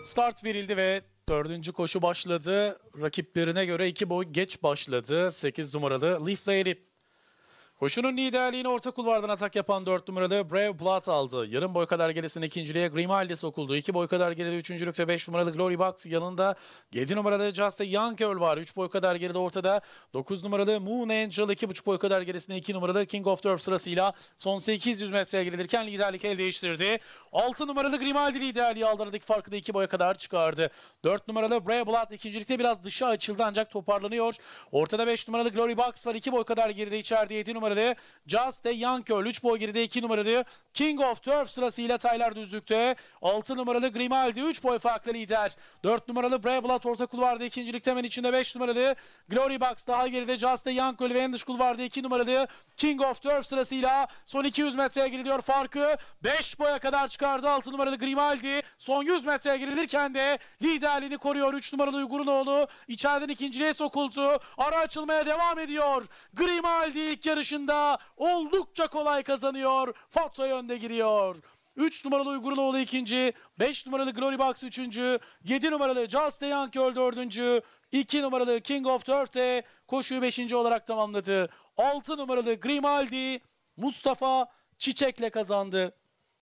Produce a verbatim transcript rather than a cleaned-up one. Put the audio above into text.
Start verildi ve dördüncü koşu başladı. Rakiplerine göre iki boy geç başladı. sekiz numaralı Leaf Lady. Koşunun liderliğini orta kulvardan atak yapan dört numaralı Brave Blood aldı. Yarım boy kadar gerisinde ikinciliğe Grimaldi sokuldu. iki boy kadar geride üçüncülükte beş numaralı Glory Box yanında. yedi numaralı Just a Young Girl var. üç boy kadar geride ortada. dokuz numaralı Moon Angel iki buçuk boy kadar gerisinde iki numaralı King of Turf sırasıyla son sekiz yüz metreye girilirken liderlik el değiştirdi. altı numaralı Grimaldi liderliği aldı. Aradaki farkı da iki boya kadar çıkardı. dört numaralı Brave Blood ikincilikte biraz dışa açıldı ancak toparlanıyor. Ortada beş numaralı Glory Box var. iki boy kadar geride, içeride yedi numaralı Just a Young Girl. üç boy geride iki numaralı King of Turf sırasıyla Tyler düzlükte. altı numaralı Grimaldi üç boy farklı lider. dört numaralı Brave Blood orta kulvarda ikincilikte, hemen içinde beş numaralı Glory Box daha geride. Just a Young Girl ve en dış kulvarda iki numaralı King of Turf sırasıyla son iki yüz metreye giriliyor. Farkı beş boya kadar çıkardı altı numaralı Grimaldi. Son yüz metreye girilirken de liderliğini koruyor. üç numaralı Uygurunoğlu içeriden ikinciliğe sokuldu. Ara açılmaya devam ediyor. Grimaldi ilk yarışında oldukça kolay kazanıyor. Fotoya önde giriyor. üç numaralı Uygurunoğlu ikinci, beş numaralı Glory Box üçüncü, yedi numaralı Just a Young Girl dördüncü, iki numaralı King of Turf de koşuyu beşinci olarak tamamladı. altı numaralı Grimaldi Mustafa Çiçek'le kazandı.